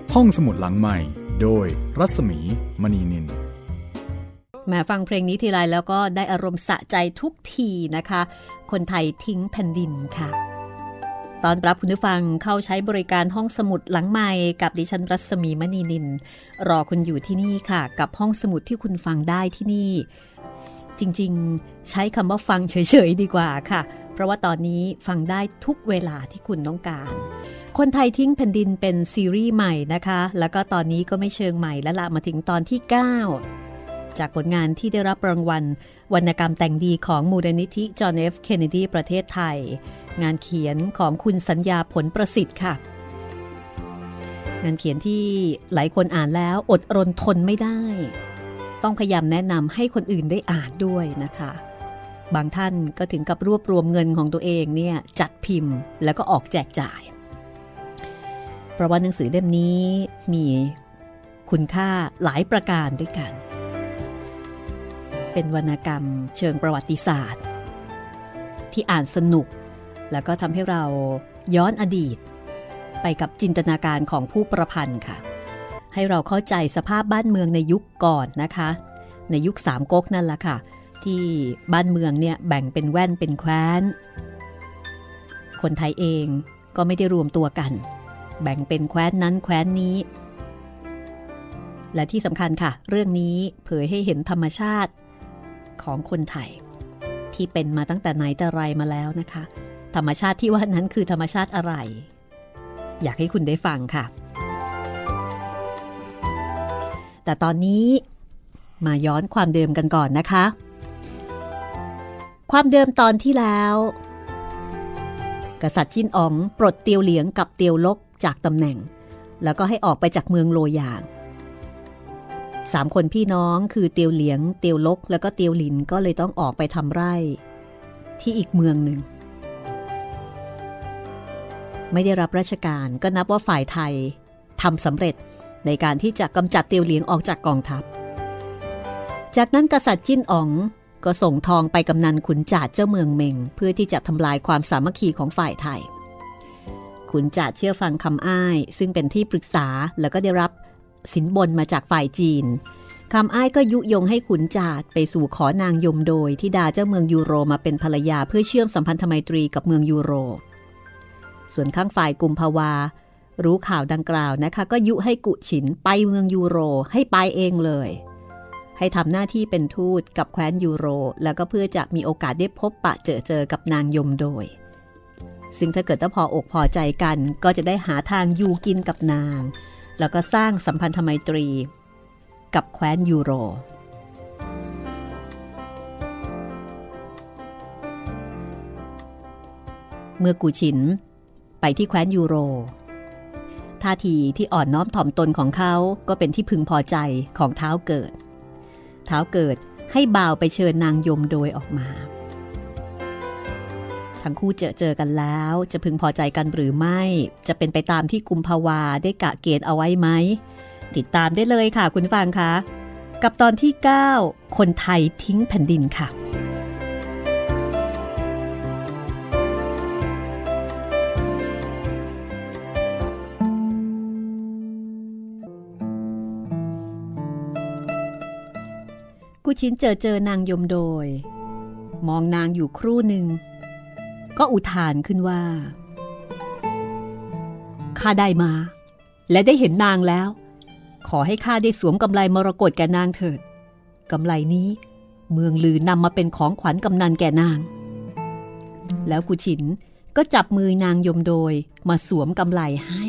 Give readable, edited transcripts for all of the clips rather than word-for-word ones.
ห้องสมุดหลังใหม่โดยรัศมีมณีนินแม้ฟังเพลงนี้ทีไรแล้วก็ได้อารมณ์สะใจทุกทีนะคะคนไทยทิ้งแผ่นดินค่ะตอนรับคุณผู้ฟังเข้าใช้บริการห้องสมุดหลังใหม่กับดิฉันรัศมีมณีนินรอคุณอยู่ที่นี่ค่ะกับห้องสมุดที่คุณฟังได้ที่นี่จริงๆใช้คำว่าฟังเฉยๆดีกว่าค่ะเพราะว่าตอนนี้ฟังได้ทุกเวลาที่คุณต้องการคนไทยทิ้งแผ่นดินเป็นซีรีส์ใหม่นะคะแล้วก็ตอนนี้ก็ไม่เชิงใหม่แล้วละมาถึงตอนที่ 9จากผลงานที่ได้รับรางวัลวรรณกรรมแต่งดีของมูลนิธิจอห์น F. เคนเนดีประเทศไทยงานเขียนของคุณสัญญาผลประสิทธิ์ค่ะงานเขียนที่หลายคนอ่านแล้วอดรนทนไม่ได้ต้องพยายามแนะนำให้คนอื่นได้อ่านด้วยนะคะบางท่านก็ถึงกับรวบรวมเงินของตัวเองเนี่ยจัดพิมพ์แล้วก็ออกแจกจ่ายเพราะว่าหนังสือเล่มนี้มีคุณค่าหลายประการด้วยกันเป็นวรรณกรรมเชิงประวัติศาสตร์ที่อ่านสนุกแล้วก็ทำให้เราย้อนอดีตไปกับจินตนาการของผู้ประพันธ์ค่ะให้เราเข้าใจสภาพบ้านเมืองในยุคก่อนนะคะในยุคสามก๊กนั่นแหละค่ะที่บ้านเมืองเนี่ยแบ่งเป็นแว่นเป็นแคว้นคนไทยเองก็ไม่ได้รวมตัวกันแบ่งเป็นแคว้นนั้นแคว้นนี้และที่สำคัญค่ะเรื่องนี้เผยให้เห็นธรรมชาติของคนไทยที่เป็นมาตั้งแต่ไหนแต่ไรมาแล้วนะคะธรรมชาติที่ว่านั้นคือธรรมชาติอะไรอยากให้คุณได้ฟังค่ะแต่ตอนนี้มาย้อนความเดิมกันก่อนนะคะความเดิมตอนที่แล้วกษัตริย์จิ้นอ๋องปลดเตียวเหลียงกับเตียวลกจากตำแหน่งแล้วก็ให้ออกไปจากเมืองโลยาง3 คนพี่น้องคือเตียวเหลียงเตียวลกแล้วก็เตียวหลินก็เลยต้องออกไปทำไร่ที่อีกเมืองหนึ่งไม่ได้รับราชการก็นับว่าฝ่ายไทยทำสำเร็จในการที่จะกำจัดเตียวเหลียงออกจากกองทัพจากนั้นกษัตริย์จิ้นอ๋องก็ส่งทองไปกำนันขุนจาดเจ้าเมืองเมงเพื่อที่จะทำลายความสามัคคีของฝ่ายไทยขุนจาดเชื่อฟังคำอ้ายซึ่งเป็นที่ปรึกษาแล้วก็ได้รับสินบนมาจากฝ่ายจีนคำอ้ายก็ยุยงให้ขุนจาดไปสู่ขอนางยมโดยที่ดาเจ้าเมืองยูโรมาเป็นภรรยาเพื่อเชื่อมสัมพันธไมตรีกับเมืองยูโรส่วนข้างฝ่ายกุมภาวารู้ข่าวดังกล่าวนะคะก็ยุให้กุฉินไปเมืองยูโรให้ไปเองเลยให้ทำหน้าที่เป็นทูตกับแคว้นยูโรแล้วก็เพื่อจะมีโอกาสได้พบปะเจอกับนางยมโดยซึ่งถ้าเกิดพออกพอใจกันก็จะได้หาทางอยู่กินกับนางแล้วก็สร้างสัมพันธไมตรีกับแคว้นยูโรเมื่อกูฉินไปที่แคว้นยูโรท่าทีที่อ่อนน้อมถ่อมตนของเขาก็เป็นที่พึงพอใจของท้าวเกิดให้บ่าวไปเชิญนางยมโดยออกมาทั้งคู่เจอกันแล้วจะพึงพอใจกันหรือไม่จะเป็นไปตามที่กุมภาวาได้กะเกณฑ์เอาไว้ไหมติดตามได้เลยค่ะคุณฟังคะกับตอนที่ 9 คนไทยทิ้งแผ่นดินค่ะกุชินเจอนางยมโดยมองนางอยู่ครู่หนึ่งก็อุทานขึ้นว่าข้าได้มาและได้เห็นนางแล้วขอให้ข้าได้สวมกำไลมรกตแก่นางเถิดกำไลนี้เมืองลือนำมาเป็นของขวัญกำนันแก่นางแล้วกุฉินก็จับมือนางยมโดยมาสวมกำไลให้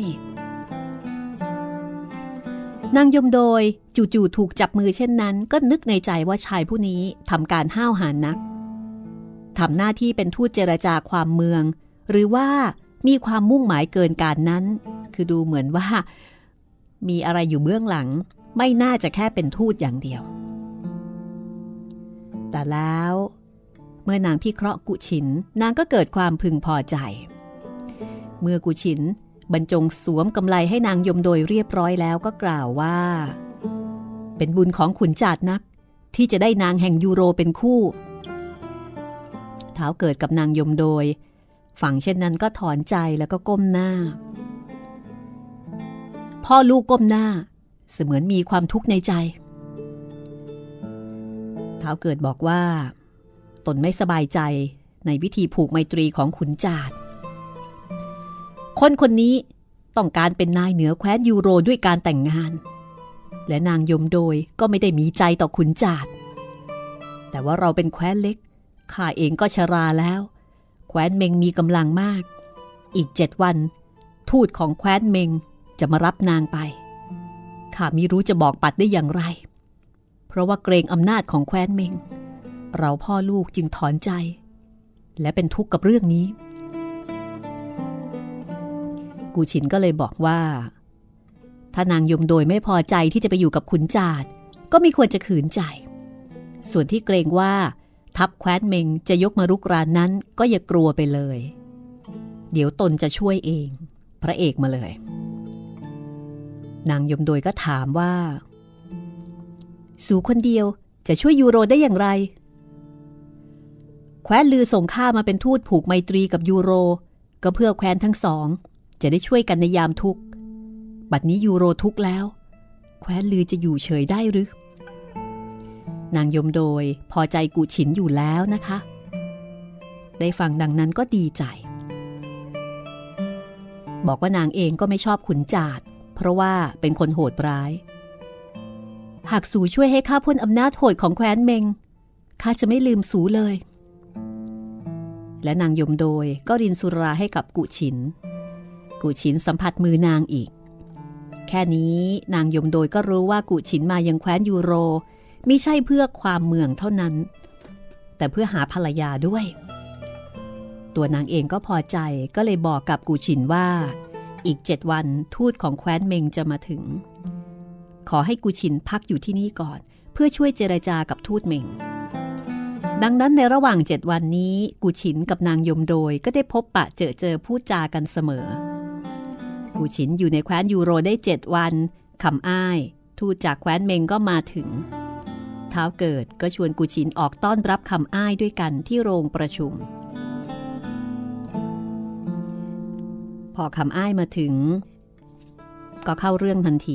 นางยมโดยจู่ๆถูกจับมือเช่นนั้นก็นึกในใจว่าชายผู้นี้ทำการห้าวหาญนักทำหน้าที่เป็นทูตเจรจาความเมืองหรือว่ามีความมุ่งหมายเกินการนั้นคือดูเหมือนว่ามีอะไรอยู่เบื้องหลังไม่น่าจะแค่เป็นทูตอย่างเดียวแต่แล้วเมื่อนางพิเคราะห์กุฉินนางก็เกิดความพึงพอใจเมื่อกุฉินบรรจงสวมกำไลให้นางยมโดยเรียบร้อยแล้วก็กล่าวว่าเป็นบุญของขุนจาดนักที่จะได้นางแห่งยูโรเป็นคู่ท้าวเกิดกับนางยมโดยฝั่งเช่นนั้นก็ถอนใจแล้วก็ก้มหน้าพ่อลูกก้มหน้าเสมือนมีความทุกข์ในใจท้าวเกิดบอกว่าตนไม่สบายใจในวิธีผูกไมตรีของขุนจาดคนนี้ต้องการเป็นนายเหนือแคว้นยูโรด้วยการแต่งงานและนางยมโดยก็ไม่ได้มีใจต่อขุนจาดแต่ว่าเราเป็นแคว้นเล็กข้าเองก็ชราแล้วแคว้นเมงมีกำลังมากอีก7 วันทูตของแคว้นเมงจะมารับนางไปข้าไม่รู้จะบอกปัดได้อย่างไรเพราะว่าเกรงอำนาจของแคว้นเมงเราพ่อลูกจึงถอนใจและเป็นทุกข์กับเรื่องนี้กูฉินก็เลยบอกว่าถ้านางยมโดยไม่พอใจที่จะไปอยู่กับขุนจาดก็ไม่ควรจะขืนใจส่วนที่เกรงว่าทัพแคว้นเมงจะยกมารุกรานนั้นก็อย่ากลัวไปเลยเดี๋ยวตนจะช่วยเองพระเอกมาเลยนางยมโดยก็ถามว่าสู่คนเดียวจะช่วยยูโรได้อย่างไรแคว้นลือส่งข้ามาเป็นทูตผูกไมตรีกับยูโรก็เพื่อแคว้นทั้งสองจะได้ช่วยกันในยามทุกข์บัดนี้ยูโรทุกข์แล้วแคว้นลือจะอยู่เฉยได้หรือนางยมโดยพอใจกูฉินอยู่แล้วนะคะได้ฟังดังนั้นก็ดีใจบอกว่านางเองก็ไม่ชอบขุนจาดเพราะว่าเป็นคนโหดร้ายหากสูช่วยให้ข้าพ้นอำนาจโหดของแคว้นเมงข้าจะไม่ลืมสูเลยและนางยมโดยก็รินสุราให้กับกูฉินสัมผัสมือนางอีกแค่นี้นางยมโดยก็รู้ว่ากูฉินมายังแคว้นยูโรมิใช่เพื่อความเมืองเท่านั้นแต่เพื่อหาภรรยาด้วยตัวนางเองก็พอใจก็เลยบอกกับกูฉินว่าอีก7 วันทูตของแคว้นเมงจะมาถึงขอให้กูฉินพักอยู่ที่นี่ก่อนเพื่อช่วยเจรจากับทูตเมงดังนั้นในระหว่าง7 วันนี้กูฉินกับนางยมโดยก็ได้พบปะเจอพูดจากันเสมอกูฉินอยู่ในแคว้นยูโรได้7 วันคำอ้ายทูตจากแคว้นเมงก็มาถึงท้าวเกิดก็ชวนกูฉินออกต้อนรับคำอ้ายด้วยกันที่โรงประชุมพอคำอ้ายมาถึงก็เข้าเรื่องทันที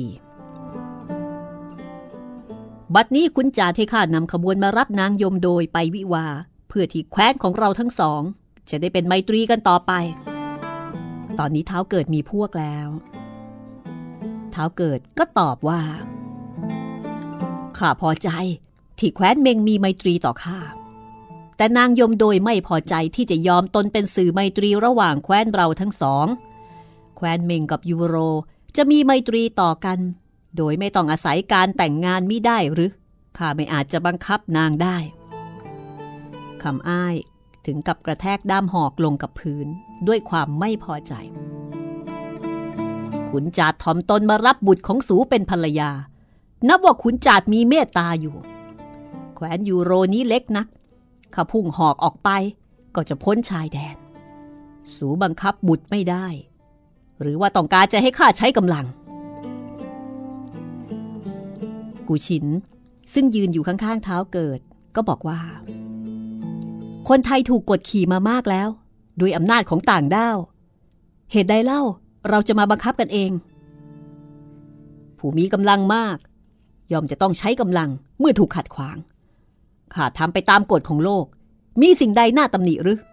บัดนี้ขุนจาดให้ข้านำขบวนมารับนางยมโดยไปวิวาเพื่อที่แคว้นของเราทั้งสองจะได้เป็นไมตรีกันต่อไปตอนนี้ท้าวเกิดมีพวกแล้วท้าวเกิดก็ตอบว่าข้าพอใจที่แคว้นเมงมีไมตรีต่อข้าแต่นางยมโดยไม่พอใจที่จะยอมตนเป็นสื่อไมตรีระหว่างแคว้นเราทั้งสองแคว้นเมงกับยูโรจะมีไมตรีต่อกันโดยไม่ต้องอาศัยการแต่งงานมิได้หรือข้าไม่อาจจะบังคับนางได้คำอ้ายถึงกับกระแทกด้ามหอกลงกับพื้นด้วยความไม่พอใจขุนจาดถ่อมตนมารับบุตรของสูเป็นภรรยานับว่าขุนจาดมีเมตตาอยู่แคว้นยูโรนี้เล็กนักข้าพุ่งหอกออกไปก็จะพ้นชายแดนสูบังคับบุตรไม่ได้หรือว่าต้องการจะให้ข้าใช้กำลังกูฉินซึ่งยืนอยู่ข้างๆท้าวเกิดก็บอกว่าคนไทยถูกกดขี่มามากแล้วด้วยอำนาจของต่างด้าวเหตุใดเล่าเราจะมาบังคับกันเองผู้มีกำลังมากย่อมจะต้องใช้กำลังเมื่อถูกขัดขวางข้าทำไปตามกฎของโลกมีสิ่งใดน่าตำหนิหรือ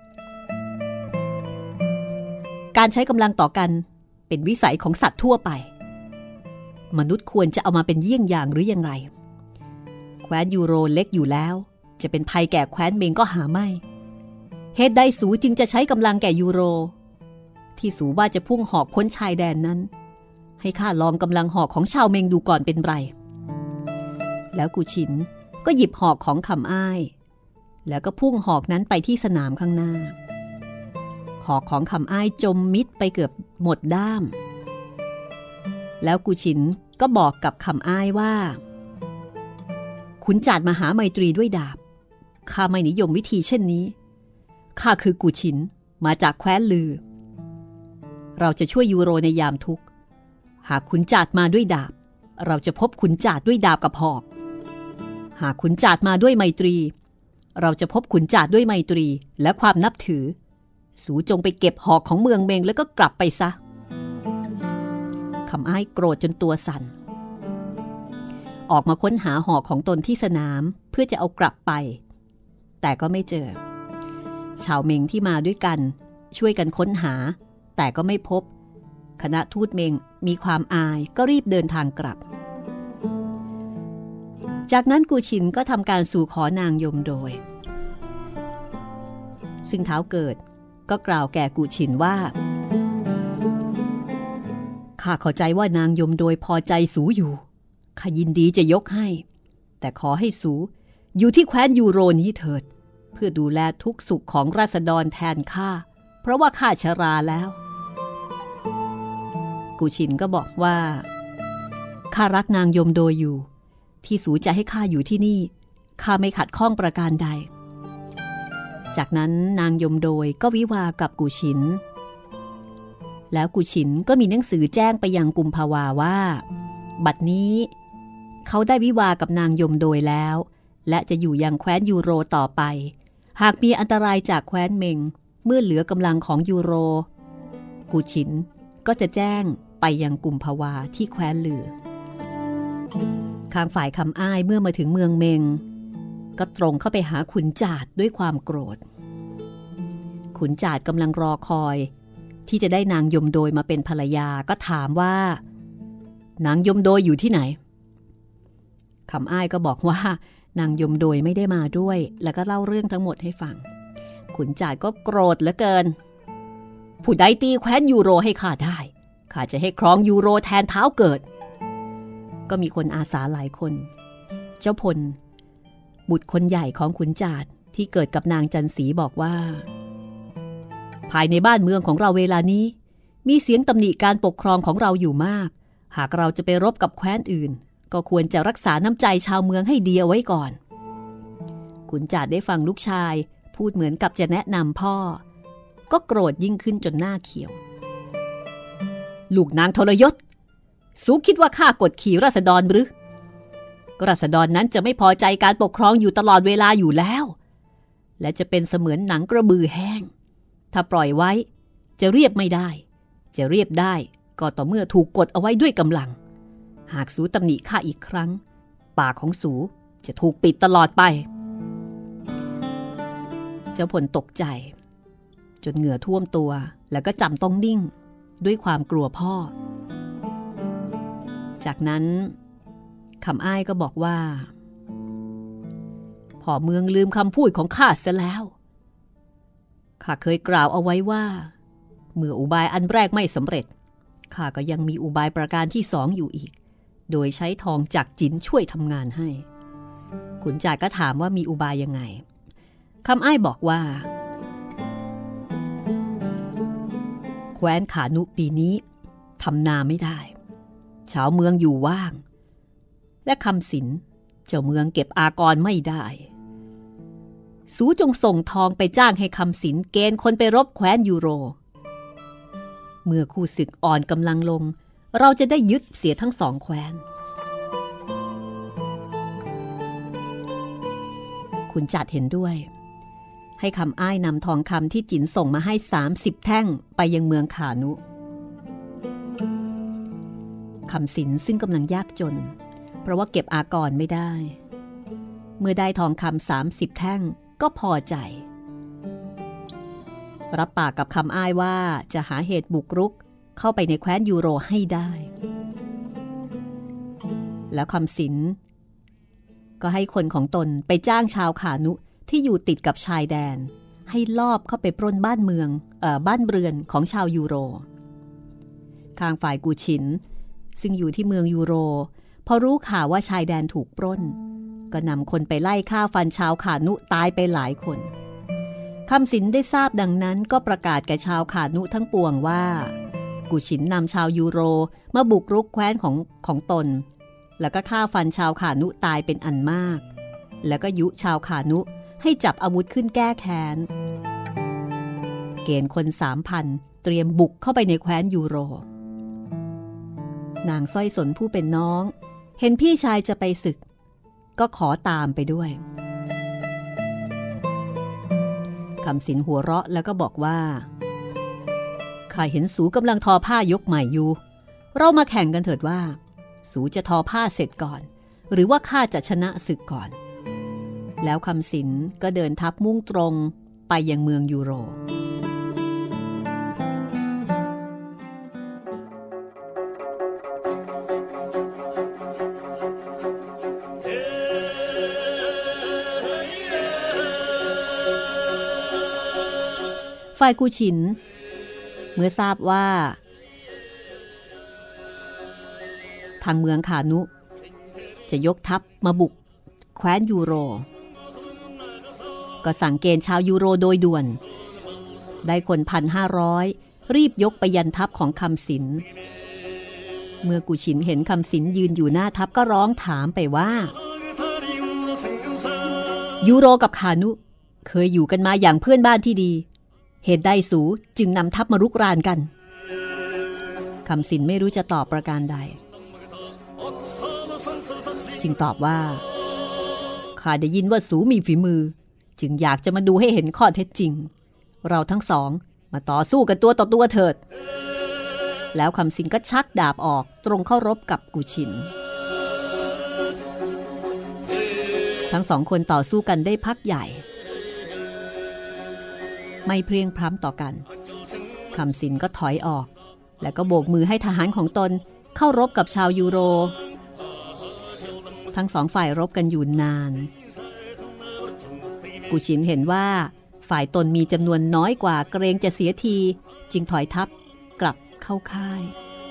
การใช้กำลังต่อกันเป็นวิสัยของสัตว์ทั่วไปมนุษย์ควรจะเอามาเป็นเยี่ยงอย่างหรือยังไรแคว้นยูโรเล็กอยู่แล้วจะเป็นภัยแก่แคว้นเมงก็หาไม่เหตุใดสูจึงจะใช้กำลังแก่ยูโรที่สูว่าจะพุ่งหอกพ้นชายแดนนั้นให้ข้าลองกำลังหอกของชาวเมงดูก่อนเป็นไรแล้วกูฉินก็หยิบหอกของคำอ้ายแล้วก็พุ่งหอกนั้นไปที่สนามข้างหน้าหอกของคำอ้ายจมมิดไปเกือบหมดด้ามแล้วกูฉินก็บอกกับคำอ้ายว่าขุนจาดมาหาไมตรีด้วยดาบข้าไม่นิยมวิธีเช่นนี้ข้าคือกูฉินมาจากแคว้นลือเราจะช่วยยูโรในยามทุกข์หากขุนจาดมาด้วยดาบเราจะพบขุนจาดด้วยดาบกับหอกหากขุนจาดมาด้วยไมตรีเราจะพบขุนจาดด้วยไมตรีและความนับถือสูจงไปเก็บหอกของเมืองเมงแล้วก็กลับไปซะคำอ้ายโกรธจนตัวสั่นออกมาค้นหาหอกของตนที่สนามเพื่อจะเอากลับไปแต่ก็ไม่เจอชาวเมงที่มาด้วยกันช่วยกันค้นหาแต่ก็ไม่พบคณะทูตเมงมีความอายก็รีบเดินทางกลับจากนั้นกูชินก็ทำการสู่ขอนางยมโดยซึ่งเท้าเกิดก็กล่าวแก่กูชินว่าข้าเข้าใจว่านางยมโดยพอใจสูอยู่ข้ายินดีจะยกให้แต่ขอให้สูอยู่ที่แคว้นยูโรนี้เถิดเพื่อดูแลทุกสุขของราษฎรแทนข้าเพราะว่าข้าชราแล้วกูชินก็บอกว่าข้ารักนางยมโดยอยู่ที่สูจะให้ข้าอยู่ที่นี่ข้าไม่ขัดข้องประการใดจากนั้นนางยมโดยก็วิวากับกูชินแล้วกูชินก็มีหนังสือแจ้งไปยังกุมภาวาว่าบัดนี้เขาได้วิวากับนางยมโดยแล้วและจะอยู่ยังแคว้นยูโรต่อไปหากมีอันตรายจากแคว้นเมงเมื่อเหลือกำลังของยูโรกูชินก็จะแจ้งไปยังกุมภาวาที่แคว้นลือข้างฝ่ายคำอ้ายเมื่อมาถึงเมืองเมงก็ตรงเข้าไปหาขุนจาดด้วยความโกรธขุนจาดกำลังรอคอยที่จะได้นางยมโดยมาเป็นภรรยาก็ถามว่านางยมโดยอยู่ที่ไหนคำอ้ายก็บอกว่านางยมโดยไม่ได้มาด้วยแล้วก็เล่าเรื่องทั้งหมดให้ฟังขุนจาดก็โกรธเหลือเกินผู้ใดตีแคว้นยูโรให้ข้าได้ข้าจะให้ครองยูโรแทนเท้าเกิดก็มีคนอาสาหลายคนเจ้าพลบุตรคนใหญ่ของขุนจาดที่เกิดกับนางจันสีบอกว่าภายในบ้านเมืองของเราเวลานี้มีเสียงตำหนิการปกครองของเราอยู่มากหากเราจะไปรบกับแคว้นอื่นก็ควรจะรักษาน้ำใจชาวเมืองให้ดีเอาไว้ก่อนขุนจาดได้ฟังลูกชายพูดเหมือนกับจะแนะนำพ่อก็โกรธยิ่งขึ้นจนหน้าเขียวลูกนางทรยศสูคิดว่าข้ากดขี่ราษฎรหรือราษฎรนั้นจะไม่พอใจการปกครองอยู่ตลอดเวลาอยู่แล้วและจะเป็นเสมือนหนังกระบือแห้งถ้าปล่อยไว้จะเรียบไม่ได้จะเรียบได้ก็ต่อเมื่อถูกกดเอาไว้ด้วยกำลังหากสูตำหนิข้าอีกครั้งปากของสูจะถูกปิดตลอดไปเจ้าพลตกใจจนเหงื่อท่วมตัวแล้วก็จำต้องนิ่งด้วยความกลัวพ่อจากนั้นคำอ้ายก็บอกว่าพ่อเมืองลืมคำพูดของข้าเสียแล้วข้าเคยกล่าวเอาไว้ว่าเมื่ออุบายอันแรกไม่สำเร็จข้าก็ยังมีอุบายประการที่สองอยู่อีกโดยใช้ทองจากจินช่วยทำงานให้ขุนจาดก็ถามว่ามีอุบายยังไงคำอ้ายบอกว่าแคว้นขานุปีนี้ทำนาไม่ได้ชาวเมืองอยู่ว่างและคำสินเจ้าเมืองเก็บอากรไม่ได้สูจงส่งทองไปจ้างให้คำสินเกณฑ์คนไปรบแคว้นยูโรเมื่อคู่ศึกอ่อนกำลังลงเราจะได้ยึดเสียทั้งสองแคว้นขุนจาดเห็นด้วยให้คำอ้ายนำทองคำที่จินส่งมาให้30แท่งไปยังเมืองขานุคำสินซึ่งกำลังยากจนเพราะว่าเก็บอากรไม่ได้เมื่อได้ทองคำ30แท่งก็พอใจรับปากกับคำอ้ายว่าจะหาเหตุบุกรุกเข้าไปในแคว้นยูโรให้ได้แล้วคำสินก็ให้คนของตนไปจ้างชาวขานุที่อยู่ติดกับชายแดนให้ลอบเข้าไปปล้นบ้านเมืองบ้านเรือนของชาวยูโรข้างฝ่ายกูชินซึ่งอยู่ที่เมืองยูโรพอรู้ข่าวว่าชายแดนถูกปล้นก็นำคนไปไล่ฆ่าฟันชาวขานุตายไปหลายคนคำสินได้ทราบดังนั้นก็ประกาศแก่ชาวขานุทั้งปวงว่ากูชินนำชาวยูโรมาบุกรุกแคว้นของตนแล้วก็ฆ่าฟันชาวขานุตายเป็นอันมากแล้วก็ยุชาวขานุให้จับอาวุธขึ้นแก้แค้นเกณฑ์คน 3,000 เตรียมบุกเข้าไปในแคว้นยูโรนางสร้อยสนผู้เป็นน้องเห็นพี่ชายจะไปศึกก็ขอตามไปด้วยคำสินหัวเราะแล้วก็บอกว่าข้าเห็นสูกำลังทอผ้ายกใหม่อยู่เรามาแข่งกันเถิดว่าสูจะทอผ้าเสร็จก่อนหรือว่าข้าจะชนะศึกก่อนแล้วคำสินก็เดินทัพมุ่งตรงไปยังเมืองยูโรฝ่ายกูฉินเมื่อทราบว่าทางเมืองขานุจะยกทัพมาบุกแคว้นยูโรก็สั่งเกณฑ์ชาวยูโรโดยด่วนได้คน 1,500 รีบยกไปยันทัพของคำสินเมื่อกูฉินเห็นคำสินยืนอยู่หน้าทัพก็ร้องถามไปว่ายูโรกับขานุเคยอยู่กันมาอย่างเพื่อนบ้านที่ดีเหตุใดสูจึงนำทัพมารุกรานกันคำสินไม่รู้จะตอบประการใดจึงตอบว่าข้าได้ยินว่าสูมีฝีมือจึงอยากจะมาดูให้เห็นข้อเท็จจริงเราทั้งสองมาต่อสู้กันตัวต่อตัวเถิดแล้วคำสินก็ชักดาบออกตรงเข้ารบกับกูฉินทั้งสองคนต่อสู้กันได้พักใหญ่ไม่เพรียงพร้ำต่อกันคำสินก็ถอยออกแล้วก็โบกมือให้ทหารของตนเข้ารบกับชาวยูโรทั้งสองฝ่ายรบกันอยู่นานกูฉินเห็นว่าฝ่ายตนมีจำนวนน้อยกว่าเกรงจะเสียทีจึงถอยทัพกลับเข้าค่าย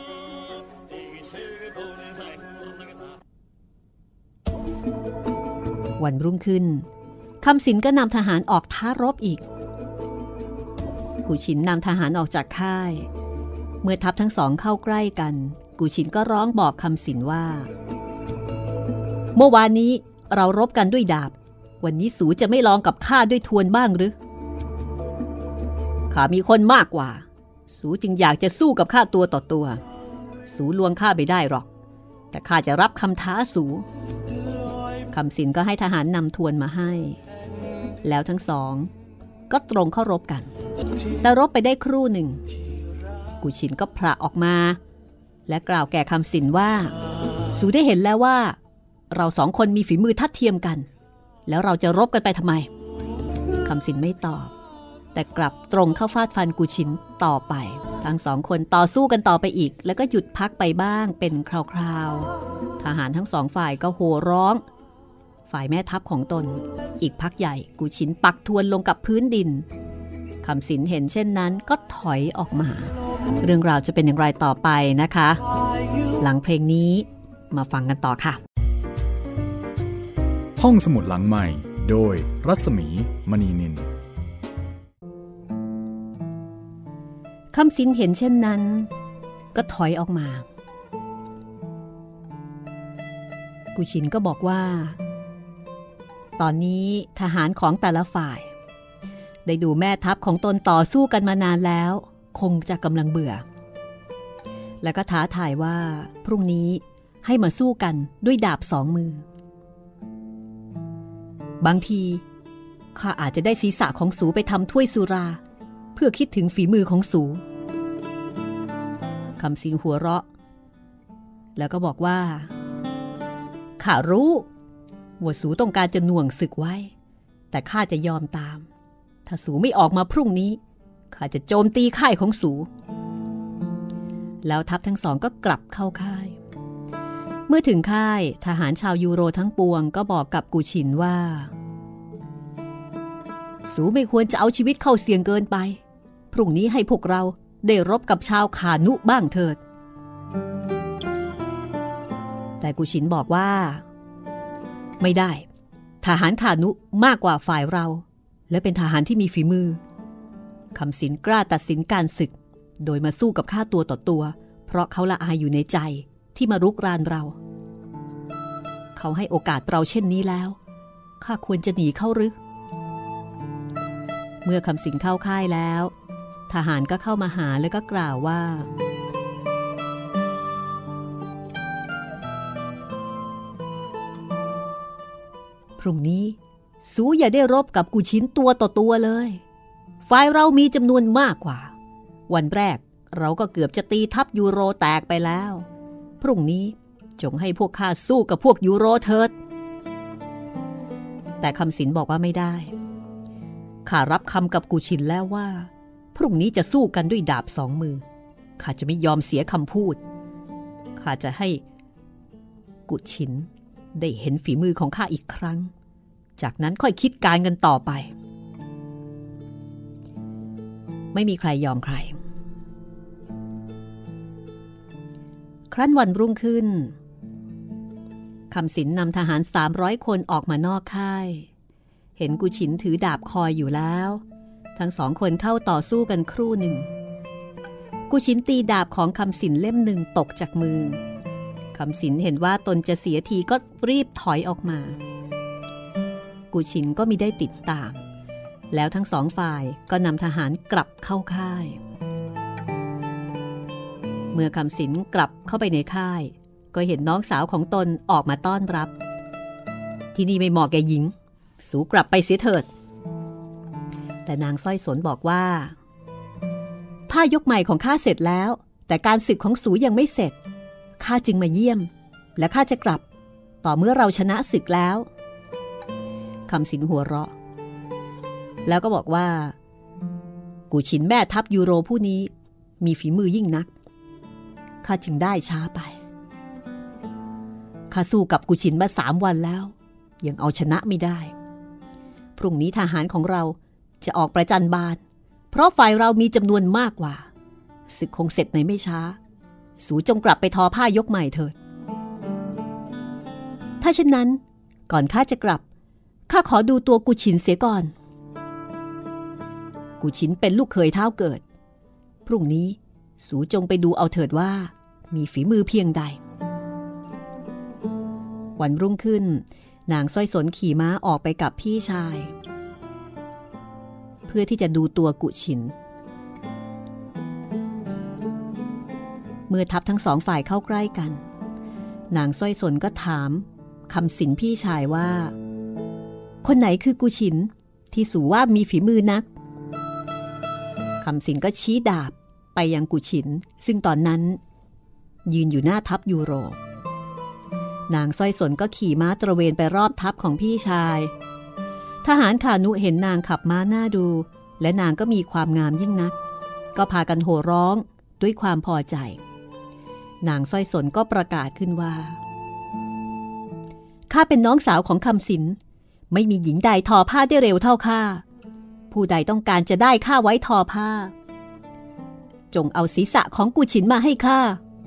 วันรุ่งขึ้นคำสินก็นำทหารออกท้ารบอีกกูฉินนำทหารออกจากค่ายเมื่อทัพทั้งสองเข้าใกล้กันกูฉินก็ร้องบอกคำสินว่าเมื่อวานนี้เรารบกันด้วยดาบวันนี้สูจะไม่ลองกับข้าด้วยทวนบ้างหรือข้ามีคนมากกว่าสูจึงอยากจะสู้กับข้าตัวต่อตัวสูลวงข้าไปได้หรอกแต่ข้าจะรับคำท้าสูคำสินก็ให้ทหารนำทวนมาให้แล้วทั้งสองก็ตรงเข้ารบกันแต่รบไปได้ครู่หนึ่งกูฉินก็พระออกมาและกล่าวแก่คำสินว่าสูได้เห็นแล้วว่าเราสองคนมีฝีมือทัดเทียมกันแล้วเราจะรบกันไปทำไมคำสินไม่ตอบแต่กลับตรงเข้าฟาดฟันกูฉินต่อไปทั้งสองคนต่อสู้กันต่อไปอีกแล้วก็หยุดพักไปบ้างเป็นคราวๆทหารทั้งสองฝ่ายก็โห่ร้องฝ่ายแม่ทัพของตนอีกพักใหญ่กูฉินปักทวนลงกับพื้นดินคำสินเห็นเช่นนั้นก็ถอยออกมาเรื่องราวจะเป็นอย่างไรต่อไปนะคะหลังเพลงนี้มาฟังกันต่อค่ะห้องสมุดหลังใหม่โดยรัศมีมณีนินคำสินเห็นเช่นนั้นก็ถอยออกมากูฉินก็บอกว่าตอนนี้ทหารของแต่ละฝ่ายได้ดูแม่ทัพของตนต่อสู้กันมานานแล้วคงจะกำลังเบื่อแล้วก็ท้าทายว่าพรุ่งนี้ให้มาสู้กันด้วยดาบสองมือบางทีข้าอาจจะได้ศีรษะของสูไปทำถ้วยสุราเพื่อคิดถึงฝีมือของสูคำสินหัวเราะแล้วก็บอกว่าข้ารู้ว่าสูต้องการจะหน่วงศึกไว้แต่ข้าจะยอมตามถ้าสูไม่ออกมาพรุ่งนี้ข้าจะโจมตีค่ายของสูแล้วทัพทั้งสองก็กลับเข้าค่ายเมื่อถึงค่ายทหารชาวยูโรทั้งปวงก็บอกกับกูฉินว่าสูไม่ควรจะเอาชีวิตเข้าเสี่ยงเกินไปพรุ่งนี้ให้พวกเราได้รบกับชาวขานุบ้างเถิดแต่กูฉินบอกว่าไม่ได้ทหารขานุมากกว่าฝ่ายเราและเป็นทหารที่มีฝีมือคำสินกล้าตัดสินการศึกโดยมาสู้กับข้าตัวต่อตัวเพราะเขาละอายอยู่ในใจที่มารุกรานเราเขาให้โอกาสเราเช่นนี้แล้วข้าควรจะหนีเข้าหรือเมื่อคำสินเข้าค่ายแล้วทหารก็เข้ามาหาแล้วก็กล่าวว่าพรุ่งนี้สูอย่าได้รบกับกูฉินตัวต่อตัวเลยฝ่ายเรามีจำนวนมากกว่าวันแรกเราก็เกือบจะตีทัพยูโรแตกไปแล้วพรุ่งนี้จงให้พวกข้าสู้กับพวกยูโรเถิดแต่คำสินบอกว่าไม่ได้ข้ารับคำกับกูชินแล้วว่าพรุ่งนี้จะสู้กันด้วยดาบสองมือข้าจะไม่ยอมเสียคำพูดข้าจะให้กูชินได้เห็นฝีมือของข้าอีกครั้งจากนั้นค่อยคิดการกันต่อไปไม่มีใครยอมใครครั้นวันรุ่งขึ้นคำสินนำทหาร300 คนออกมานอกค่ายเห็นกูฉินถือดาบคอยอยู่แล้วทั้งสองคนเข้าต่อสู้กันครู่หนึ่งกูฉินตีดาบของคำสินเล่มหนึ่งตกจากมือคำสินเห็นว่าตนจะเสียทีก็รีบถอยออกมากูฉินก็มิได้ติดตามแล้วทั้งสองฝ่ายก็นำทหารกลับเข้าค่ายเมื่อคำสินกลับเข้าไปในค่ายก็เห็นน้องสาวของตนออกมาต้อนรับที่นี่ไม่เหมาะแก่หญิงสูกลับไปเสียเถิดแต่นางสร้อยสนบอกว่าผ้ายกใหม่ของข้าเสร็จแล้วแต่การศึกของสูยังไม่เสร็จข้าจึงมาเยี่ยมและข้าจะกลับต่อเมื่อเราชนะศึกแล้วคำสินหัวเราะแล้วก็บอกว่ากูฉินแม่ทัพยูโรผู้นี้มีฝีมือยิ่งนักข้าจึงได้ช้าไปข้าสู้กับกูฉินมา3 วันแล้วยังเอาชนะไม่ได้พรุ่งนี้ทหารของเราจะออกประจันบานเพราะฝ่ายเรามีจำนวนมากกว่าศึกคงเสร็จในไม่ช้าสูจงกลับไปทอผ้ายกใหม่เถิดถ้าเช่นนั้นก่อนข้าจะกลับข้าขอดูตัวกูฉินเสียก่อนกูฉินเป็นลูกเขยเท้าเกิดพรุ่งนี้สูจงไปดูเอาเถิดว่ามีฝีมือเพียงใดวันรุ่งขึ้นนางสร้อยสนขี่ม้าออกไปกับพี่ชายเพื่อที่จะดูตัวกุฉินเมื่อทัพทั้งสองฝ่ายเข้าใกล้กันนางสร้อยสนก็ถามคำสินพี่ชายว่าคนไหนคือกุฉินที่สูว่ามีฝีมือนักคำสินก็ชี้ดาบไปยังกุฉินซึ่งตอนนั้นยืนอยู่หน้าทัพยูโรนางสร้อยสนก็ขี่ม้าตระเวนไปรอบทัพของพี่ชายทหารขานุเห็นนางขับม้าหน้าดูและนางก็มีความงามยิ่งนักก็พากันโห่ร้องด้วยความพอใจนางสร้อยสนก็ประกาศขึ้นว่าข้าเป็นน้องสาวของคำสินไม่มีหญิงใดทอผ้าได้เร็วเท่าข้าผู้ใดต้องการจะได้ข้าไว้ทอผ้าจงเอาศีรษะของกูฉินมาให้ข้า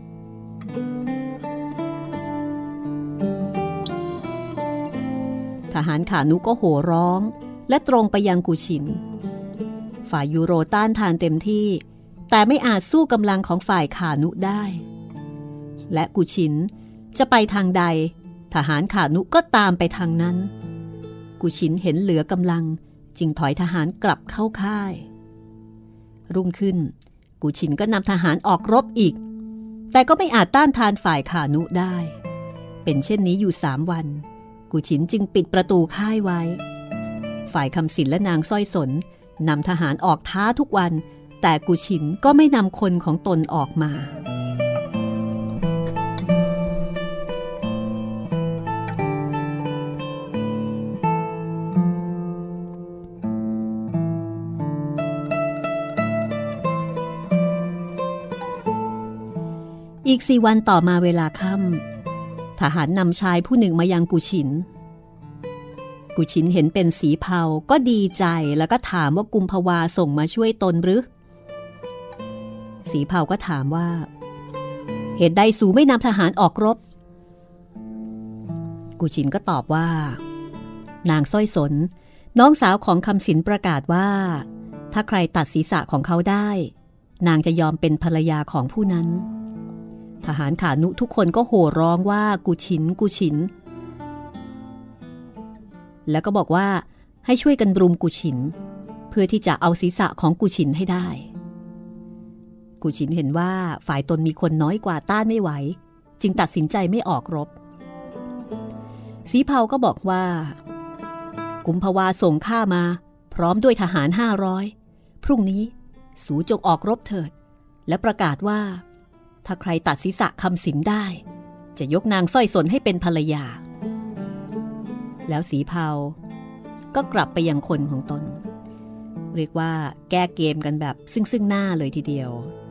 ทหารขานุก็โห่ร้องและตรงไปยังกูฉินฝ่ายยูโรต้านทานเต็มที่แต่ไม่อาจสู้กำลังของฝ่ายขานุได้และกูฉินจะไปทางใดทหารขานุก็ตามไปทางนั้นกูฉินเห็นเหลือกำลังจึงถอยทหารกลับเข้าค่ายรุ่งขึ้นกูฉินก็นำทหารออกรบอีกแต่ก็ไม่อาจต้านทานฝ่ายขานุได้เป็นเช่นนี้อยู่3 วันกูฉินจึงปิดประตูค่ายไว้ฝ่ายคำสินและนางสร้อยสนนำทหารออกท้าทุกวันแต่กูฉินก็ไม่นำคนของตนออกมาอีก4 วันต่อมาเวลาค่ำทหารนำชายผู้หนึ่งมายังกูฉินเห็นเป็นสีเผาก็ดีใจแล้วก็ถามว่ากุมภาวาส่งมาช่วยตนหรือสีเผาก็ถามว่าเหตุใดสูไม่นำทหารออกรบกูฉินก็ตอบว่านางสร้อยสนน้องสาวของคำสินประกาศว่าถ้าใครตัดศีรษะของเขาได้นางจะยอมเป็นภรรยาของผู้นั้นทหารขานุทุกคนก็โห่ร้องว่ากูฉินแล้วก็บอกว่าให้ช่วยกันรุมกูฉินเพื่อที่จะเอาศีรษะของกูฉินให้ได้กูฉินเห็นว่าฝ่ายตนมีคนน้อยกว่าต้านไม่ไหวจึงตัดสินใจไม่ออกรบสีเผาก็บอกว่ากุมภาวาส่งข้ามาพร้อมด้วยทหาร500พรุ่งนี้สูจงออกรบเถิดและประกาศว่าถ้าใครตัดศีรษะคำสินได้จะยกนางสร้อยสนให้เป็นภรรยาแล้วสีเผาก็กลับไปยังคนของตนเรียกว่าแก้เกมกันแบบซึ่งหน้าเลยทีเดียว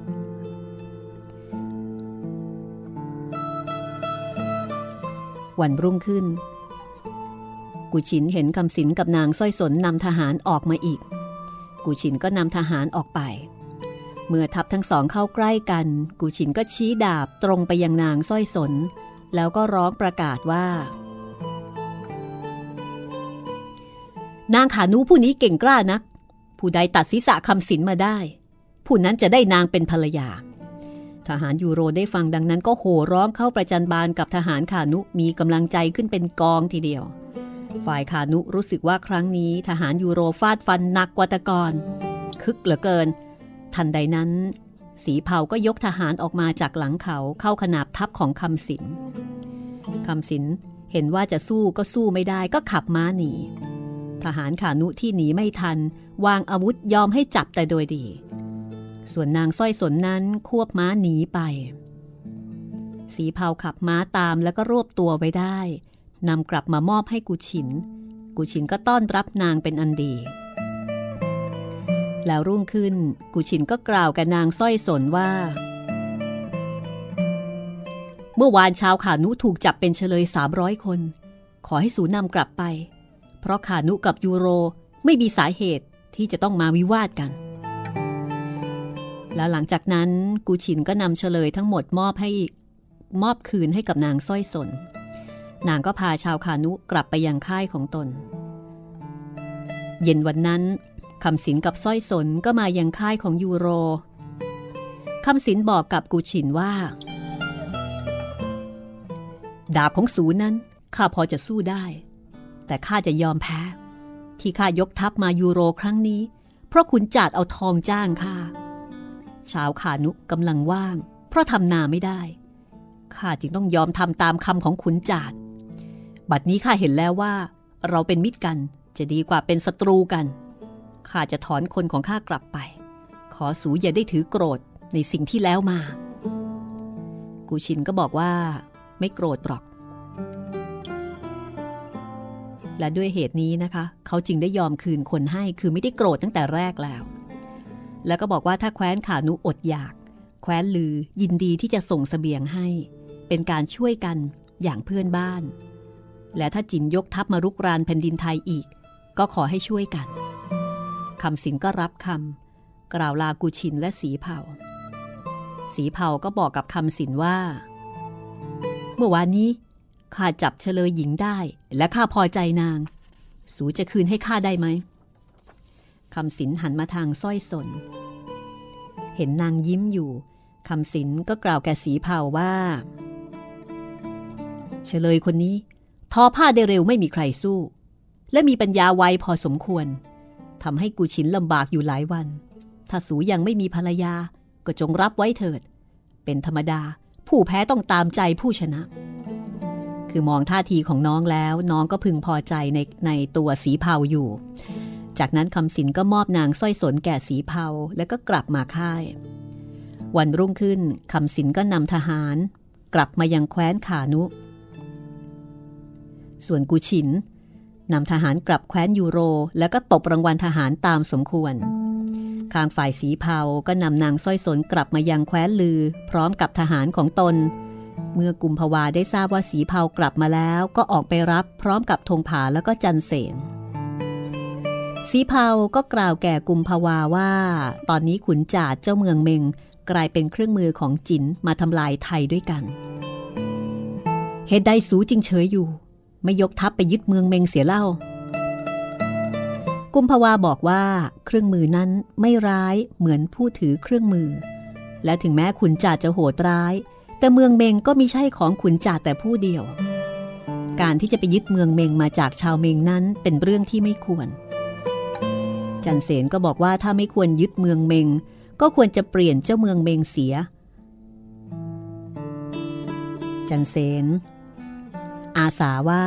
วันรุ่งขึ้นกูฉินเห็นคำสินกับนางสร้อยสนนำทหารออกมาอีกกูฉินก็นำทหารออกไปเมื่อทัพทั้งสองเข้าใกล้กันกูฉินก็ชี้ดาบตรงไปยังนางสร้อยสนแล้วก็ร้องประกาศว่านางขานูผู้นี้เก่งกล้านักผู้ใดตัดศีรษะคำสินมาได้ผู้นั้นจะได้นางเป็นภรรยาทหารยูโรได้ฟังดังนั้นก็โห่ร้องเข้าประจันบานกับทหารขานุมีกำลังใจขึ้นเป็นกองทีเดียวฝ่ายขานุรู้สึกว่าครั้งนี้ทหารยูโรฟาดฟันหนักกว่าแต่ก่อนคึกเหลือเกินทันใดนั้นสีเผาก็ยกทหารออกมาจากหลังเขาเข้าขนาบทัพของคำสินเห็นว่าจะสู้ก็สู้ไม่ได้ก็ขับม้าหนีทหารขานุที่หนีไม่ทันวางอาวุธยอมให้จับแต่โดยดีส่วนนางสร้อยสนนั้นควบม้าหนีไปสีเผาขับม้าตามแล้วก็รวบตัวไว้ได้นำกลับมามอบให้กูฉินก็ต้อนรับนางเป็นอันดีแล้วรุ่งขึ้นกูฉินก็กล่าวกับนางสร้อยสนว่าเมื่อวานชาวขานุถูกจับเป็นเฉลย300 คนขอให้สูนำกลับไปเพราะขานุกับยูโรไม่มีสาเหตุที่จะต้องมาวิวาทกันแล้วหลังจากนั้นกูฉินก็นำเฉลยทั้งหมดมอบคืนให้กับนางสร้อยสนนางก็พาชาวขานุกลับไปยังค่ายของตนเย็นวันนั้นคำสินกับสร้อยสนก็มายังค่ายของยูโรคำสินบอกกับกูฉินว่าดาบของสูนั้นข้าพอจะสู้ได้แต่ข้าจะยอมแพ้ที่ข้ายกทัพมายูโรครั้งนี้เพราะขุนจาดเอาทองจ้างข้าชาวขานุกำลังว่างเพราะทำนาไม่ได้ข้าจึงต้องยอมทำตามคำของขุนจาดบัดนี้ข้าเห็นแล้วว่าเราเป็นมิตรกันจะดีกว่าเป็นศัตรูกันข้าจะถอนคนของข้ากลับไปขอสูอย่าได้ถือโกรธในสิ่งที่แล้วมากูชินก็บอกว่าไม่โกรธหรอกและด้วยเหตุนี้นะคะเขาจึงได้ยอมคืนคนให้คือไม่ได้โกรธตั้งแต่แรกแล้วก็บอกว่าถ้าแคว้นขานุอดอยากแคว้นลือยินดีที่จะส่งเสบียงให้เป็นการช่วยกันอย่างเพื่อนบ้านและถ้าจินยกทัพมารุกรานแผ่นดินไทยอีกก็ขอให้ช่วยกันคำสิงก็รับคำกล่าวลากูชินและสีเผาก็บอกกับคำสินว่าเมื่อวานนี้ข้าจับเฉลยหญิงได้และข้าพอใจนางสูจะคืนให้ข้าได้ไหมคำสินหันมาทางสร้อยสนเห็นนางยิ้มอยู่คำสินก็กล่าวแก่สีเผาว่าเฉลยคนนี้ทอผ้าได้เร็วไม่มีใครสู้และมีปัญญาไวพอสมควรทำให้กูฉินลำบากอยู่หลายวันถ้าสูยังไม่มีภรรยาก็จงรับไว้เถิดเป็นธรรมดาผู้แพ้ต้องตามใจผู้ชนะคือมองท่าทีของน้องแล้วน้องก็พึงพอใจในตัวสีเผาอยู่จากนั้นคำสินก็มอบนางสร้อยสนแก่สีเผาแล้วก็กลับมาค่ายวันรุ่งขึ้นคำสินก็นำทหารกลับมายังแคว้นขานุส่วนกูฉินนำทหารกลับแคว้นยูโรแล้วก็ตบรางวัลทหารตามสมควรข้างฝ่ายสีเผาก็นำนางสร้อยสนกลับมายังแคว้นลือพร้อมกับทหารของตนเมื่อกุมภาวาได้ทราบว่าสีเผากลับมาแล้วก็ออกไปรับพร้อมกับธงผาแล้วก็จันเสนสีเผาก็กล่าวแก่กุมภาวาว่าตอนนี้ขุนจาดเจ้าเมืองเมงกลายเป็นเครื่องมือของจินมาทำลายไทยด้วยกันเหตุใดสูจึงเฉยอยู่ไม่ยกทัพไปยึดเมืองเมงเสียเล่ากุมภาวาบอกว่าเครื่องมือนั้นไม่ร้ายเหมือนผู้ถือเครื่องมือและถึงแม้ขุนจาดจะโหดร้ายแต่เมืองเมงก็มิใช่ของขุนจาดแต่ผู้เดียวการที่จะไปยึดเมืองเมงมาจากชาวเมงนั้นเป็นเรื่องที่ไม่ควรจันเสนก็บอกว่าถ้าไม่ควรยึดเมืองเมงก็ควรจะเปลี่ยนเจ้าเมืองเมงเสียจันเสนอาสาว่า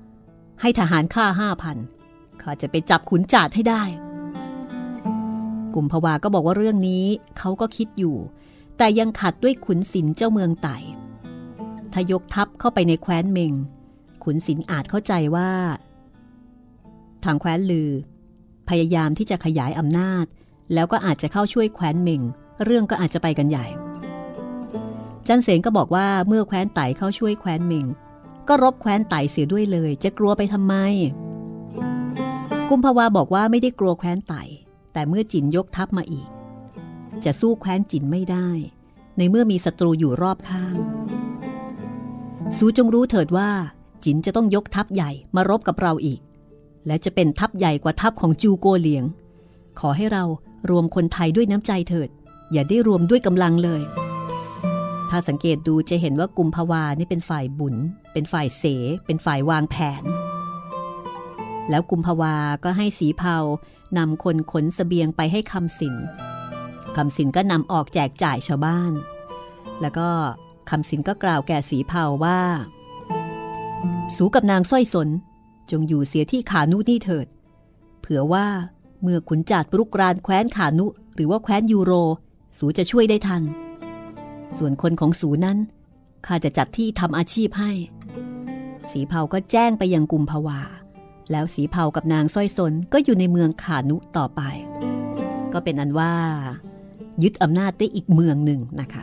ให้ทหารฆ่า 5,000 ข้าจะไปจับขุนจาดให้ได้กุมภาวาก็บอกว่าเรื่องนี้เขาก็คิดอยู่แต่ยังขัดด้วยขุนศิลป์เจ้าเมืองไต่ถ้ายกทัพเข้าไปในแคว้นเมงขุนศิลป์อาจเข้าใจว่าทางแคว้นลือพยายามที่จะขยายอำนาจแล้วก็อาจจะเข้าช่วยแคว้นเมงเรื่องก็อาจจะไปกันใหญ่จันเสนก็บอกว่าเมื่อแคว้นไต่เข้าช่วยแคว้นเมงก็รบแคว้นไต่เสียด้วยเลยจะกลัวไปทำไมกุมภาวาบอกว่าไม่ได้กลัวแคว้นไต่แต่เมื่อจินยกทัพมาอีกจะสู้แคว้นจินไม่ได้ในเมื่อมีศัตรูอยู่รอบข้างสูจงรู้เถิดว่าจินจะต้องยกทัพใหญ่มารบกับเราอีกและจะเป็นทัพใหญ่กว่าทัพของจูโกเหลียงขอให้เรารวมคนไทยด้วยน้ำใจเถิดอย่าได้รวมด้วยกำลังเลยถ้าสังเกตดูจะเห็นว่ากุมภาวานี่เป็นฝ่ายบุญเป็นฝ่ายเสเป็นฝ่ายวางแผนแล้วกุมภาวาก็ให้สีเผานำคนขนเสบียงไปให้คำสินก็นำออกแจกจ่ายชาวบ้านแล้วก็คำสินก็กล่าวแก่สีเผาว่าสูกับนางสร้อยสนจงอยู่เสียที่ขานุนี่เถิดเผื่อว่าเมื่อขุนจาดปรุกรานแคว้นขานุหรือว่าแคว้นยูโรสูจะช่วยได้ทันส่วนคนของสูนั้นข้าจะจัดที่ทำอาชีพให้สีเผาก็แจ้งไปยังกุมภาวาแล้วสีเผากับนางสร้อยสนก็อยู่ในเมืองขานุต่อไปก็เป็นอันว่ายึดอำนาจได้อีกเมืองหนึ่งนะคะ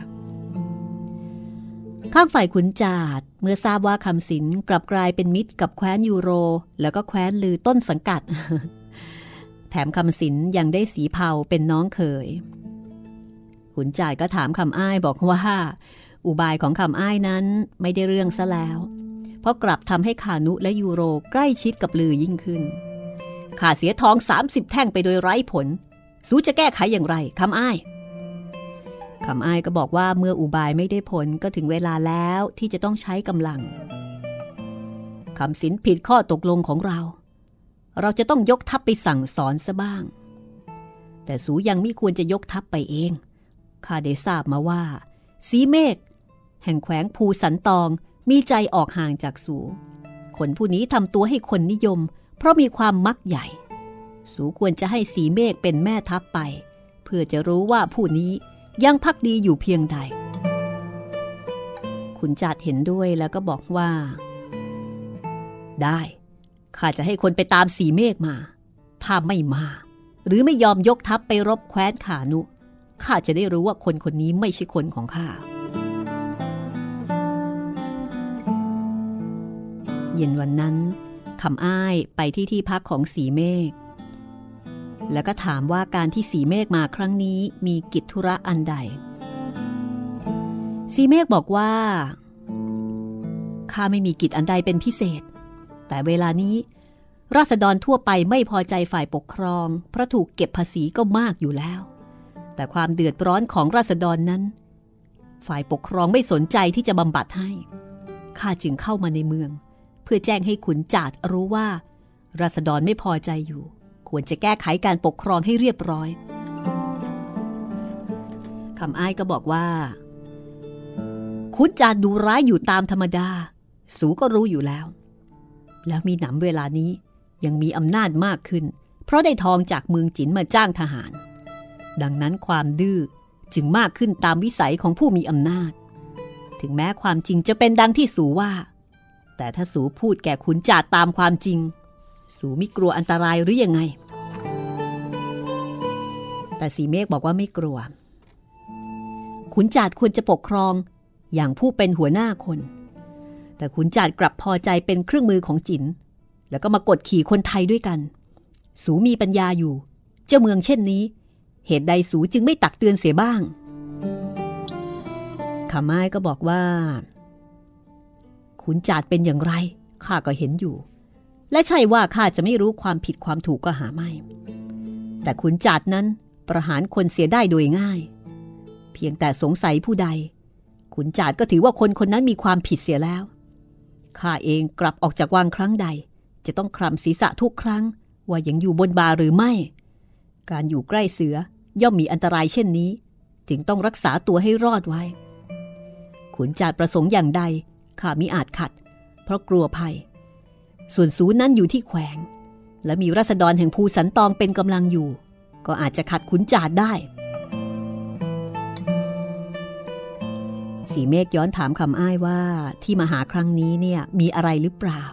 ข้างฝ่ายขุนจาดเมื่อทราบว่าคำสินกลับกลายเป็นมิตรกับแคว้นยูโรแล้วก็แคว้นลือต้นสังกัด แถมคำสินยังได้สีเผาเป็นน้องเขยขุนจาดก็ถามคำอ้ายบอกว่าอุบายของคำอ้ายนั้นไม่ได้เรื่องซะแล้วเพราะกลับทำให้ขานุและยูโรใกล้ชิดกับลือยิ่งขึ้นข้าเสียทอง30แท่งไปโดยไร้ผลสู้จะแก้ไขอย่างไรคำอ้ายก็บอกว่าเมื่ออุบายไม่ได้ผลก็ถึงเวลาแล้วที่จะต้องใช้กำลังคำสินผิดข้อตกลงของเราจะต้องยกทัพไปสั่งสอนซะบ้างแต่สูยังไม่ควรจะยกทัพไปเองข้าได้ทราบมาว่าสีเมฆแห่งแขวงภูสันตองมีใจออกห่างจากสูคนผู้นี้ทำตัวให้คนนิยมเพราะมีความมักใหญ่สูควรจะให้สีเมฆเป็นแม่ทัพไปเพื่อจะรู้ว่าผู้นี้ยังภักดีอยู่เพียงใดขุนจาดเห็นด้วยแล้วก็บอกว่าได้ข้าจะให้คนไปตามสีเมฆมาถ้าไม่มาหรือไม่ยอมยกทัพไปรบแคว้นขานุข้าจะได้รู้ว่าคนคนนี้ไม่ใช่คนของข้าเย็นวันนั้นคำอ้ายไปที่พักของสีเมฆแล้วก็ถามว่าการที่สีเมฆมาครั้งนี้มีกิจธุระอันใดสีเมฆบอกว่าข้าไม่มีกิจอันใดเป็นพิเศษแต่เวลานี้ราษฎรทั่วไปไม่พอใจฝ่ายปกครองเพราะถูกเก็บภาษีก็มากอยู่แล้วแต่ความเดือดร้อนของราษฎรนั้นฝ่ายปกครองไม่สนใจที่จะบำบัดให้ข้าจึงเข้ามาในเมืองเพื่อแจ้งให้ขุนจาดรู้ว่าราษฎรไม่พอใจอยู่ควรจะแก้ไขการปกครองให้เรียบร้อยคำอ้ายก็บอกว่าขุนจาดดูร้ายอยู่ตามธรรมดาสูก็รู้อยู่แล้วมีหนำเวลานี้ยังมีอำนาจมากขึ้นเพราะได้ทองจากเมืองจินมาจ้างทหารดังนั้นความดื้อจึงมากขึ้นตามวิสัยของผู้มีอำนาจถึงแม้ความจริงจะเป็นดังที่สูว่าแต่ถ้าสูพูดแก่ขุนจาดตามความจริงสูไม่กลัวอันตรายหรือยังไงแต่สีเมฆบอกว่าไม่กลัวขุนจาดควรจะปกครองอย่างผู้เป็นหัวหน้าคนแต่ขุนจาดกลับพอใจเป็นเครื่องมือของจินแล้วก็มากดขี่คนไทยด้วยกันสูมีปัญญาอยู่เจ้าเมืองเช่นนี้เหตุใดสูจึงไม่ตักเตือนเสียบ้างข้าไม้ก็บอกว่าขุนจาดเป็นอย่างไรข้าก็เห็นอยู่และใช่ว่าข้าจะไม่รู้ความผิดความถูกก็หาไม่แต่ขุนจาดนั้นประหารคนเสียได้โดยง่ายเพียงแต่สงสัยผู้ใดขุนจาดก็ถือว่าคนคนนั้นมีความผิดเสียแล้วข้าเองกลับออกจากวังครั้งใดจะต้องคลำศีรษะทุกครั้งว่ายังอยู่บนบาหรือไม่การอยู่ใกล้เสือย่อมมีอันตรายเช่นนี้จึงต้องรักษาตัวให้รอดไว้ขุนจาดประสงค์อย่างใดข้ามิอาจขัดเพราะกลัวภัยส่วนสูนั้นอยู่ที่แขวงและมีราษฎรแห่งภูสันตองเป็นกำลังอยู่ก็อาจจะขัดขุนจาดได้สีเมฆย้อนถามคำอ้ายว่าที่มาหาครั้งนี้เนี่ยมีอะไรหรือเปล่า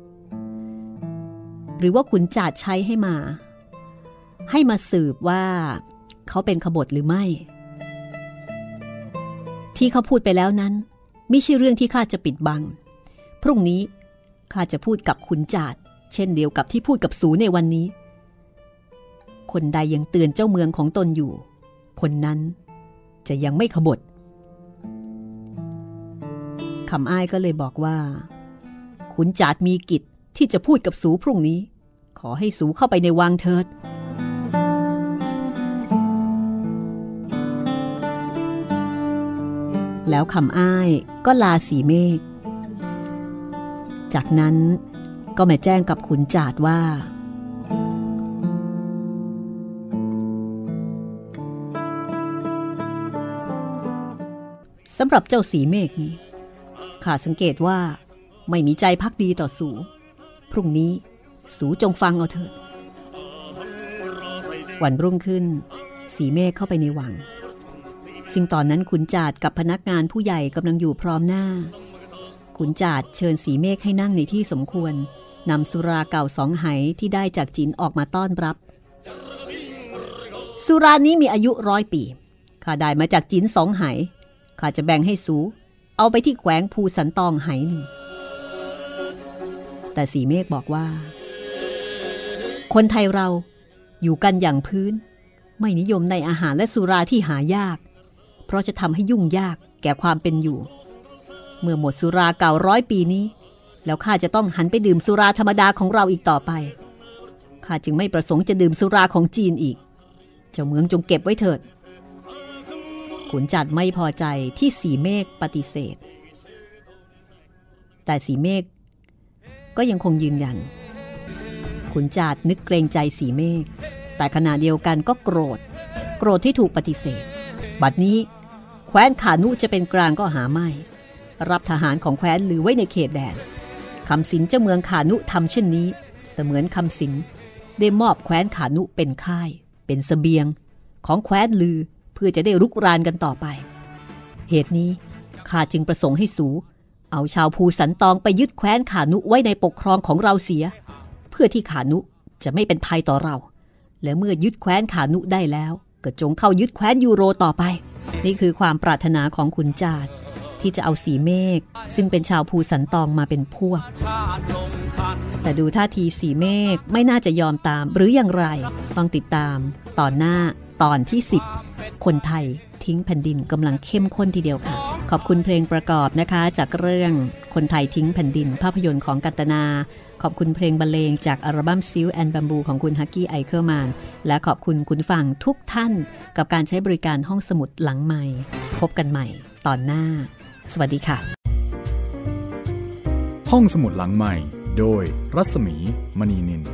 หรือว่าขุนจาดใช้ให้มาสืบว่าเขาเป็นขบฏหรือไม่ที่เขาพูดไปแล้วนั้นไม่ใช่เรื่องที่ข้าจะปิดบังพรุ่งนี้ข้าจะพูดกับขุนจาดเช่นเดียวกับที่พูดกับสูในวันนี้คนใดยังเตือนเจ้าเมืองของตนอยู่คนนั้นจะยังไม่ขบฏคำอ้ายก็เลยบอกว่าขุนจาดมีกิจที่จะพูดกับสูพรุ่งนี้ขอให้สูเข้าไปในวังเถิดแล้วคำอ้ายก็ลาสีเมฆจากนั้นก็มาแจ้งกับขุนจาดว่าสำหรับเจ้าสีเมฆนี้ข้าสังเกตว่าไม่มีใจภักดีต่อสูพรุ่งนี้สูจงฟังเอาเถิดวันรุ่งขึ้นสีเมฆเข้าไปในวังซึ่งตอนนั้นขุนจาดกับพนักงานผู้ใหญ่กำลังอยู่พร้อมหน้าขุนจาดเชิญสีเมฆให้นั่งในที่สมควรนำสุราเก่า2 ไหที่ได้จากจินออกมาต้อนรับสุรานี้มีอายุ100 ปีข้าได้มาจากจิน2 ไหข้าจะแบ่งให้สูเอาไปที่แขวงภูสันตองไหหนึ่งแต่สีเมฆบอกว่าคนไทยเราอยู่กันอย่างพื้นไม่นิยมในอาหารและสุราที่หายากเพราะจะทำให้ยุ่งยากแก่ความเป็นอยู่เมื่อหมดสุราเก่า100 ปีนี้แล้วข้าจะต้องหันไปดื่มสุราธรรมดาของเราอีกต่อไปข้าจึงไม่ประสงค์จะดื่มสุราของจีนอีกเจ้าเมืองจงเก็บไว้เถิดขุนจาดไม่พอใจที่สีเมฆปฏิเสธแต่สีเมฆก็ยังคงยืนยันขุนจาดนึกเกรงใจสีเมฆแต่ขณะเดียวกันก็โกรธที่ถูกปฏิเสธบัดนี้แคว้นขานุจะเป็นกลางก็หาไม่รับทหารของแคว้นลือไว้ในเขตแดนคำสินเจ้าเมืองขานุทำเช่นนี้เสมือนคำสินได้มอบแคว้นขานุเป็นค่ายเป็นเสบียงของแคว้นลือเพื่อจะได้รุกรานกันต่อไปเหตุนี้ข้าจึงประสงค์ให้สูเอาชาวภูสันตองไปยึดแคว้นขานุไว้ในปกครองของเราเสียเพื่อที่ขานุจะไม่เป็นภัยต่อเราและเมื่อยึดแคว้นขานุได้แล้วก็จงเข้ายึดแคว้นยูโรต่อไปนี่คือความปรารถนาของขุนจาดที่จะเอาสีเมฆซึ่งเป็นชาวภูสันตองมาเป็นพวกแต่ดูท่าทีสีเมฆไม่น่าจะยอมตามหรืออย่างไรต้องติดตามตอนหน้าตอนที่10คนไทยทิ้งแผ่นดินกำลังเข้มข้นทีเดียวค่ะขอบคุณเพลงประกอบนะคะจากเรื่องคนไทยทิ้งแผ่นดินภาพยนตร์ของกันตนาขอบคุณเพลงบรรเลงจากอัลบั้มซิลแอนด์บัมบูของคุณฮักกี้ไอเคอร์แมนและขอบคุณคุณฟังทุกท่านกับการใช้บริการห้องสมุดหลังใหม่พบกันใหม่ตอนหน้าสวัสดีค่ะห้องสมุดหลังใหม่โดยรัศมีมณีนิน